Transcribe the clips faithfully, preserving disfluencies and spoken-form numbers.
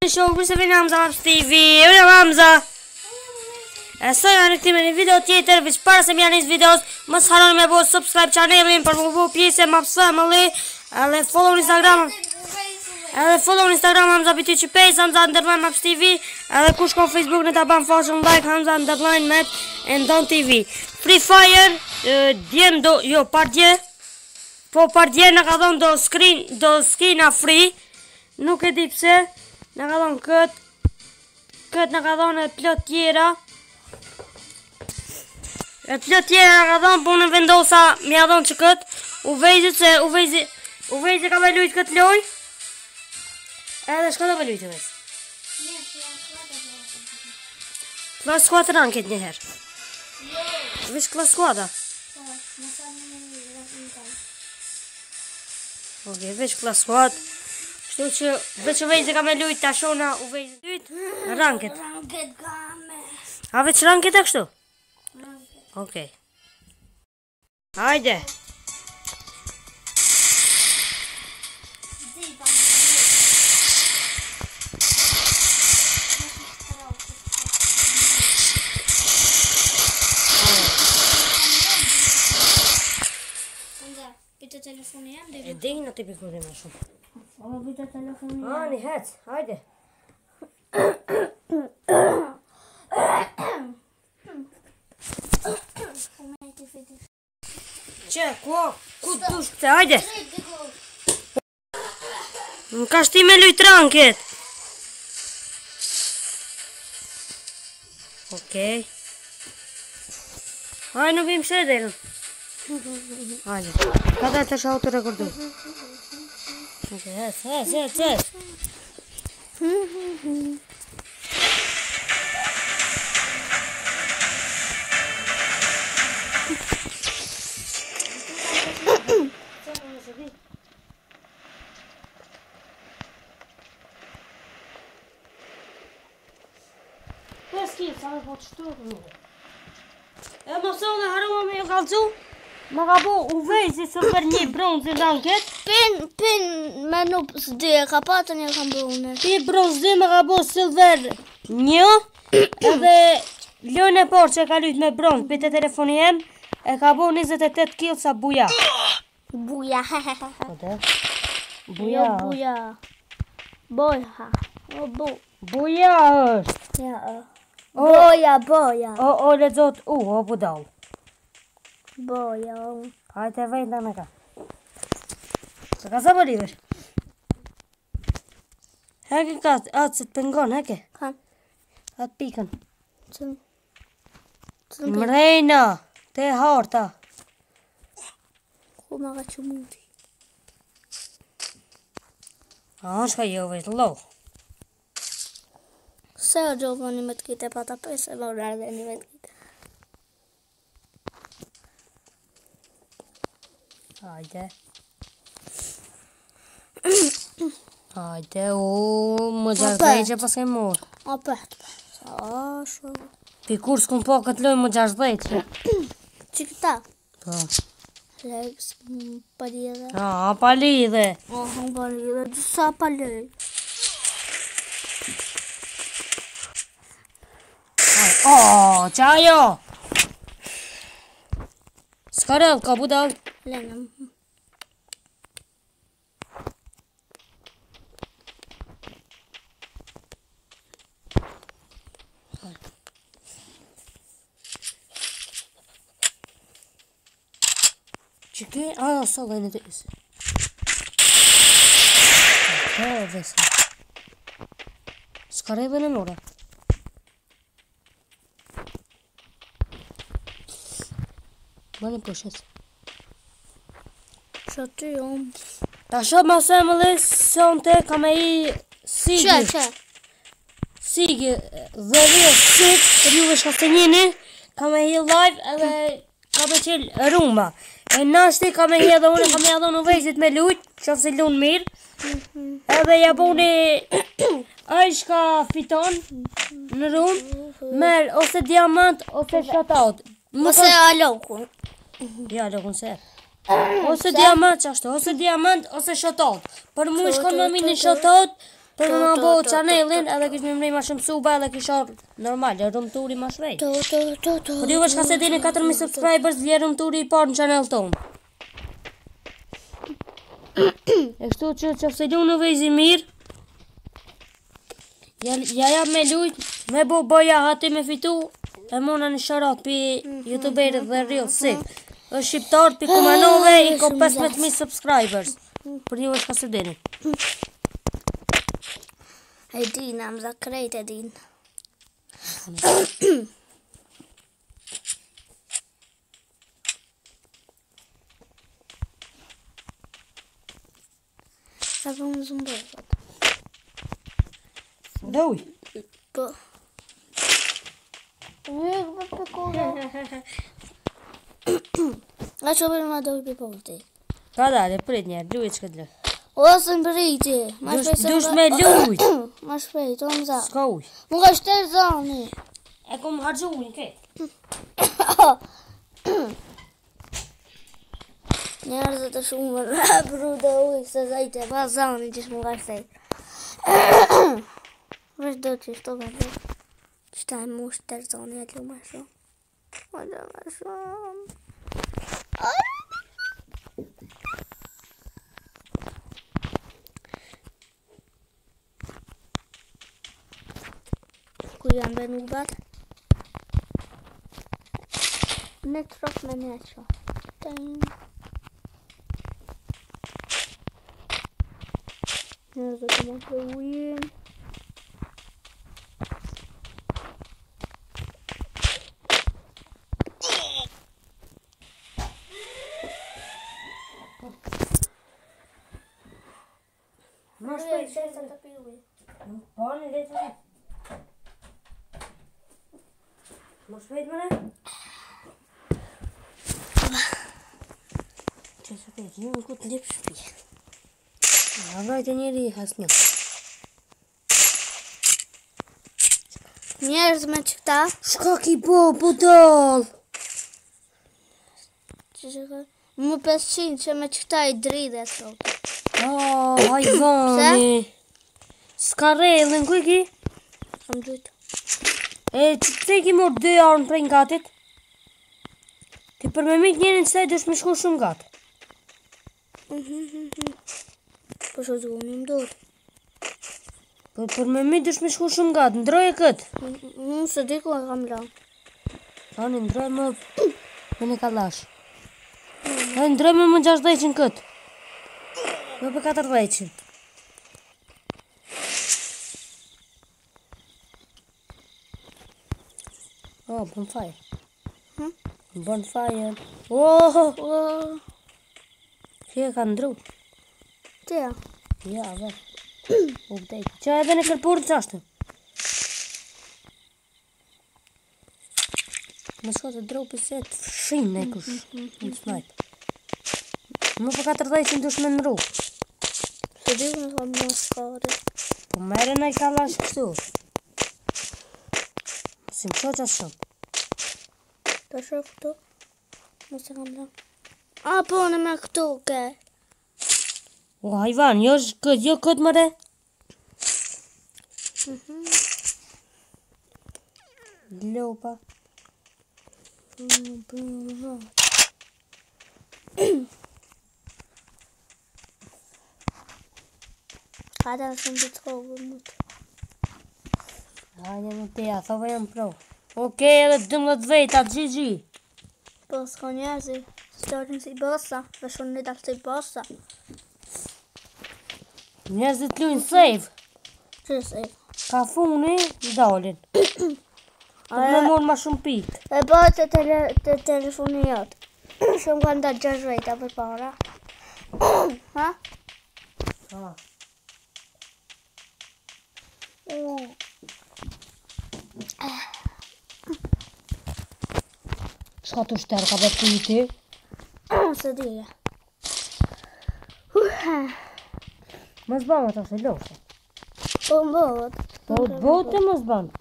Show, questo è Hamza Stevie, unë jam Hamza. E sot janë rikthime në video tjetër, veç para se më janë nis videos, mos harroni me bëu subscribe channelin për më bëu pjesë e Maps Family, edhe follow në Instagram. Edhe follow në Instagram Hamza B T Q P, Hamza underline Maps T V, edhe kush ka Facebook në ta ban fashën like Hamza underline Map and Don T V. Free Fire, djem do, jo, par dje, po par dje në ka dhon do screen, do skina free, nuk e di pse. Në ka dhonë këtë, këtë në ka dhonë e plot tjera. E plot tjera në ka dhonë, po në vendosa mi a dhonë që këtë. U vejzit se, u vejzit, u vejzit ka me lujt këtë loj. Edhe shka do me lujt e vejzit? Klas skuat ranket njëherë. Vish klas skuata? Ok, vish klas skuat. Kështu që veç u vejzë ka me lujt ta shona u vejzë lujt ranket. Ranket ka me. A veç ranket e kështu? Ranket. Okej. Hajde. Pita telefoni jam dhe E di në të pikurin me shumë. O, pita telefoni jam. A, një hec, hajde. Që, ku, ku të dush këte, hajde. Më ka shti me lujt ranket. Okej. Hajde, në bim shedelën. Hajde, ka da të shau të rekordu. Ok, hes, hes, hes, hes. Pes kitë, sa me po të shtu të nuk. E më sonë dhe haruma me jo kalcu. Më ka bo u vejzi së për një bronzë në anket. Pin, pin, me nuk së dy e ka patën e kam bërë. Pi bronzë dy më ka bo silver një. Edhe lën e por që ka lyt me bronzë për të telefoni jem. E ka bo njëzet e tetë kilë sa buja. Buja, Ote? Jo, Buja. buja. Boja. O, bu. Buja është. Ja, o. Boja, boja. O, o, lexot u, o budal. Boja, o. Hajte vejnë në ka. Se ka sa bëriver? Heke ka, atë se të pengon, heke. Kan. Atë pikën. Cëm. Cëm. Mrejna, te harta. Ku ma ka që mundi. A, shka jo vetë lo. Se o gjobo një me të kite pata pesë, e më rrë një me të kite. Hajde. Hajde, o, më gjashdhej që pas ke morë. A pet, pet. Sa shumë. Pi kur s'kum po këtë loj më gjashdhej që. Që këta? Po. Legs, palidhe. A, palidhe. O, hëmë palidhe, sa palidhe. O, qajo! S'karel, ka budal. Lenëm. Që ke? A, sa gajnë të isë. Po, vese. S'ka rejve në nore. Ma në pushet. Që ty jom. Ta shumë ma se më dhe sonte ka me i Sigi. Që, që? Sigi dhe dhe sit, për juve shkaftë njëni, ka me i live edhe ka me qelë rumba. E nashti ka me i edhe unë, ka me i edhe në vejzit me lujt, që se lunë mirë. Edhe ja buni ai shka fiton në rumë, merë ose diamant ose shoutout. Ose alokun. Ja, lokun se. Ose diamant që ashtu, ose diamant ose shoutout. Për mu shkon më minë shoutout, Për më bo chanelin edhe kish më mrej ma shumë suba edhe kish orë normal, e rëmë turi ma shvejt. To, to, to, to. Për ju është ka se dini katër mijë subscribers vje rëmë turi i parë në channel tonë. E kështu që që fse lu në vejzi mirë, ja, ja jam me lujt, me bo boja hati me fitu, e mona në sharat për youtuberit dhe real sick. është shqiptar për kumanove i ko pesëmbëdhjetë mijë subscribers. Për ju është ka se dini. E din, am za krejt e din. Sa po më zëmbërët. Doj. Po. Ujë, më për kohë. A që bërë ma dojë për pohëti. Ka dale, prit njerë, lujt që këtë lë. O, së në bëriti. Dush me lujt. Ma shpejt, o më za. Ska uj. Më ka shterë zani. E kom hargju ujnë këtë. Njerëzët e shumë rabru dhe ujë se zajtë e pa zani që shmë ka shterë. Vesh do që shto ka dhe. Qëta e mu shterë zani e të lu ma shumë. Ma dhe ma shumë. Ku janë be nuk bat? Në trop me një që. Njerëzë të më të ujën. Ma shpejt, shpejt, të pi ujë. Po, në letë në. Ma shpejt, mëre? Që së të gjithë në këtë lipë shpi. A vrajtë njeri has një. Njerëz me që këta. Shka ki po, putol? Që që ka? Më pesëqind që me që këta i dridhe sot. Oh, hajvani. Ska rejlën, ku i ki? Kam gjujtë. E, që të ki morë dy arën prej në gatit? Ti për me mit njerin se dush me shku shumë gatë. Po që zhu një më dojtë. Po për me mit dush me shku shumë gatë, ndroj e këtë. Më së di ku e kam la. Ani, ndroj më me në kalash. E, ndroj më më gjashdhejqin këtë. Më për katërdhejqin. Oh, bonfire. Hm? Bonfire. Oh, O, që e ka ndru. tja. Ja, ve. U vdek. Që edhe në kërpurë që ashtë? Më shko të dru për se të fshin në kush. Në snajt. Më për katërdhejqin dush me nru. Së di ku në kam në shkari. Po mere në i kalash kështu. Si më shoqa shumë. Të shof këtu. Më se kam la. A, po në me këtu ke. O, hajvan, jo sh- këtë, jo këtë mëre. Lopa. Ka da shumë të të kovë më të. Hajde më teja, thove jam pro. Oke, edhe dëmdhjetë vejta, Gigi. Po s'ka njerëzi. Storin si bosa. Dhe shumë një dalë si bosa. Njerëzit lujnë save. Që se? Ka funi, dalin. Për me morë ma shumë pikë. E ba të, tele, të telefoni jotë. Shumë kanë da gjashtë vejta për para. Ha? Ah. Shka të shterë ka bërë të ti? Se dhije. Më zbanë ata se loshe. Po më bëvët. Po të bote më zbanë.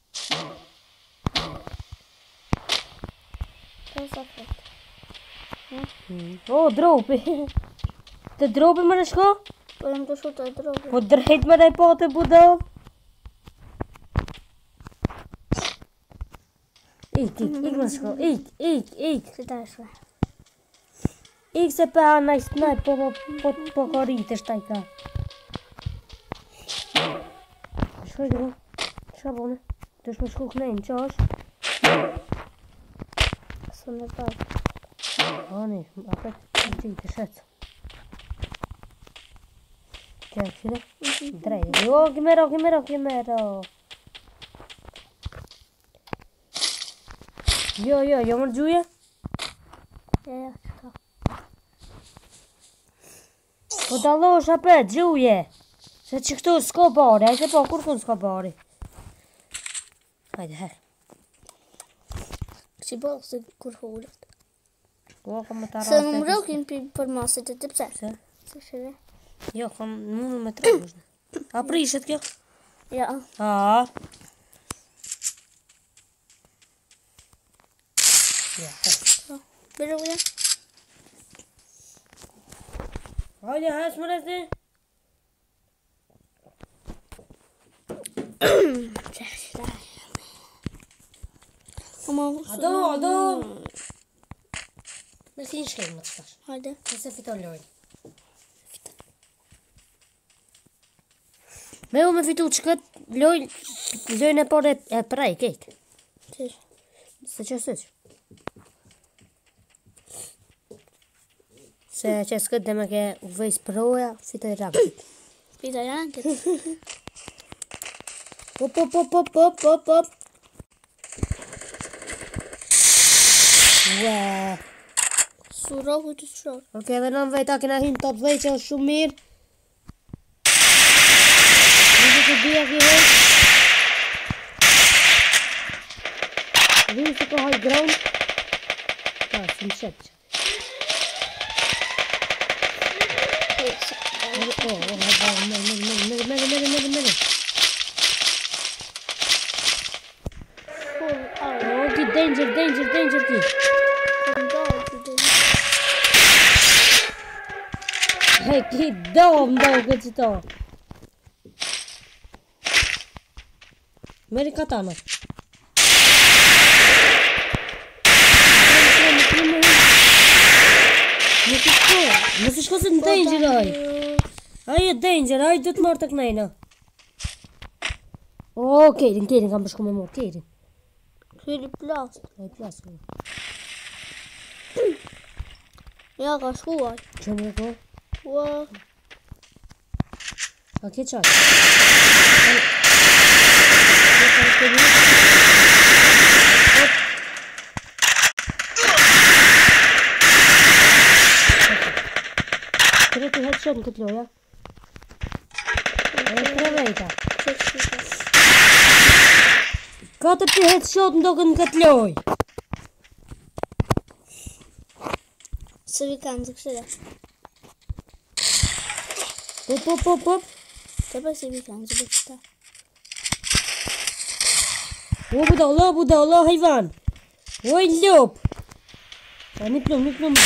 Po sa fëtë. O, dropi. Të dropi më në shko? Po jam të shutoj drogë. Po drejt më nej po të budo. Ik, ik, ik më shko, ik, ik, ik. Si ta shkoj. Ik se pe anaj snaj, po po po po korite shtaj ka. Shkoj dro. Çfarë bone? Të shme shku knejnë, që është? Së në pak. Ani, apet, në qitë, shetë. Që, qine? Drejt. Jo, kimero, kimero, kimero. Jo, jo, jo më gjuje? Ja, ja, qëka. Po dalosh apet, gjuje. Se që këtu s'ko bari, a i se po, kur kun s'ko bari? Hajde, her. Si bëllë se kur hullet. Po, kam më të Se rrasë. në më rokin për masit e të pse. Se? Se shire. Jo, kam mundu me tre vëshne. A prishet kjo? Ja. A. Ja, her. Bërë uja. Hajde, hash më resti. Ama Ado, ado. Me si në shkejnë më të shtash. Hajde. Nëse fiton lojnë. Me u me fitu që këtë lojnë, lojnë e por e, e prej, kejtë. Qesh. Se që sëqë. Se që s'kët dhe me ke u vejs proja, fitoj rakët. Pita janë këtë. Hop, hop, hop, hop, hop, hop, hop. Ue. Surohu të shorë. Oke, dhe në vejta kena hinë top dhej që është shumë mirë. Nëse të dhja ki hejt. Dhimë se ko hajt ground. Ta, së më qëtë që. Oh, oh, oh, oh, meri, meri, meri, meri, meri, meri, meri. Oh, ki danger, danger, danger ki. Hej, ki do, mdo, këtë që to. Meri katana. Nëse shko, nëse shko se në danger, aj. Aj e danger, aj du të marrë të knejna. O, Kerin, Kerin kam përshku me morë, Kerin. Kiri plas. Aj plasë. Ja, ka shkuaj. Që më e ko? Ua. A ke qatë? Kërë të headshot në këtë loja? E tre vejta. Qesh shkuaj. Katër të headshot në doke në këtë loj. Se vi kanë të kështëra. Pop, pop, pop, pop. Të për se vi kanë të kështëra. O, buda, Allah, buda, Allah, hajvan. Oj, ljop. A, një plum, një plum.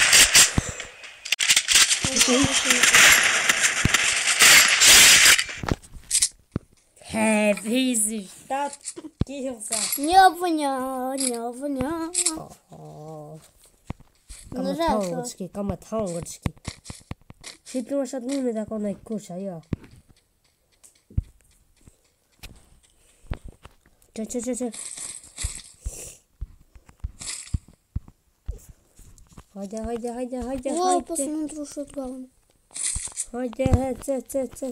He, vizi, shtatë, kilsa. Një vë një, një vë një. Kam Në të rrasë. hangër shki, kam të hangër shki. Shqipë më shatë mune të ako nëjë kusha, jo. Që, që, që, që. Hajde, hajde, hajde, hajde, Ua, pas hajde. në ndru shotgun. Hajde, hajde, që, që, që.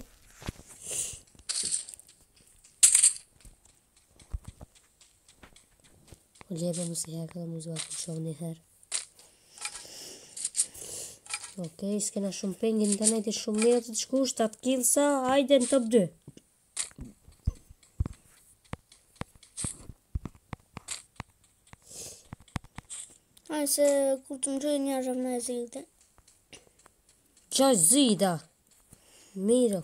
O gjebe mu si herë, këta mu zua të shohë një herë. Okej, s'kena shumë pengin, internet i shumë mirë të të shku, shtatë kilsa, hajde në top dy. Aj se kur të ndrojë një rëm në e zilë. Qa zida? Miro.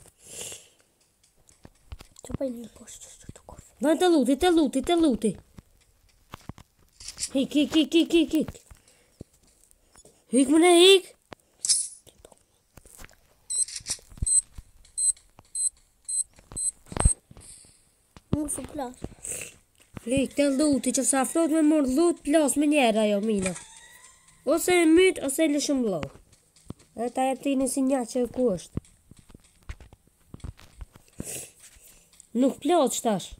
Që pa një poshtë që të kofi. Vën të luti, të luti, të luti. Hik, hik, hik, hik, hik, hik. Hik më ne hik. Unë su plas. Flik të luti që sa flot me mor lut plas me njerë ajo mina. Ose e myt ose e lëshëm blau. Edhe ta jep tini si nja që ku është. Nuk plas qëtash.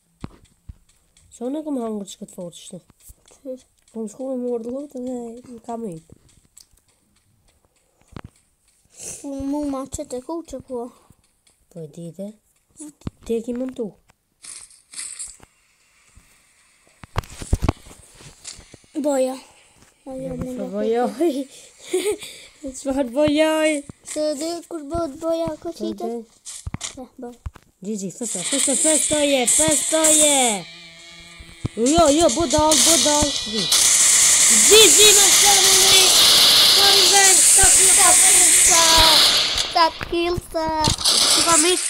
Që në kom hangër që këtë fort qështu. Po më shku me mor lut edhe më kam myt. Unë mu ma qëtë e ku që po. Po e dite. Ti e ki mëntu. Boja. Ajo më Po bojoj. Çfarë bojoj? Se dhe kur bëhet boja këtite. Eh, boj. Gigi, fësa, fësa, festoje, festoje. Jo, jo, budal, budal. Gigi, me shërmëni. Kori ven, ta kilsa. Ta kilsa. Që ka mit?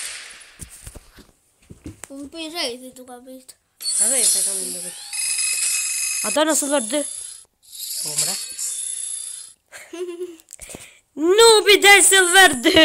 Unë për rejti tu ka bit. A rejt e kam në këtë. Ata nësë vërë po mëra. Nubi dhe silver dy.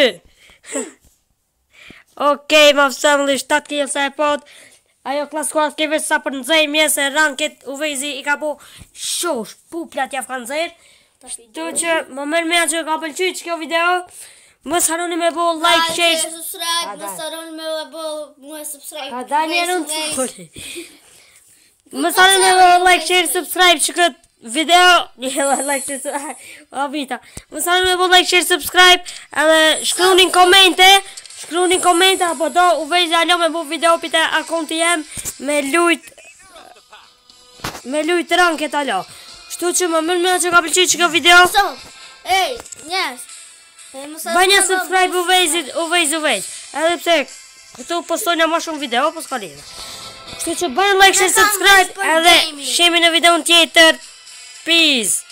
Okej, ma fësëm li shtatë kilë se e pot. Ajo klaskuat keve sa për nëzej mjesë e ranket u vejzi i ka po shosh, puplat jaf ka nëzej. Shtu që më mërë me që ka pëlqyq kjo video. Mës haroni me bo like, share. Subscribe, mës haroni me bo mu e subscribe. Ka dalë një rëndë të kërë. Mës haroni me bo like, share, subscribe që këtë video. Një like, share, subscribe. O vita. Mës haroni me bo like, share, subscribe. Edhe shkrunin komente. Shkrunin komente apo do u vejtë alo me bo video pite akonti jem me lujt. Me lujt ranket alo. Shtu që më mërë me që ka pëlqyq që kjo video. Ej, njes. Banja subscribe u vejzit, u vejz, u vejz. Edhe pse këtu postojnë ma shumë video, po s'ka lidhe. Kështu që banja like, share, subscribe, edhe shemi në videon tjetër. Peace.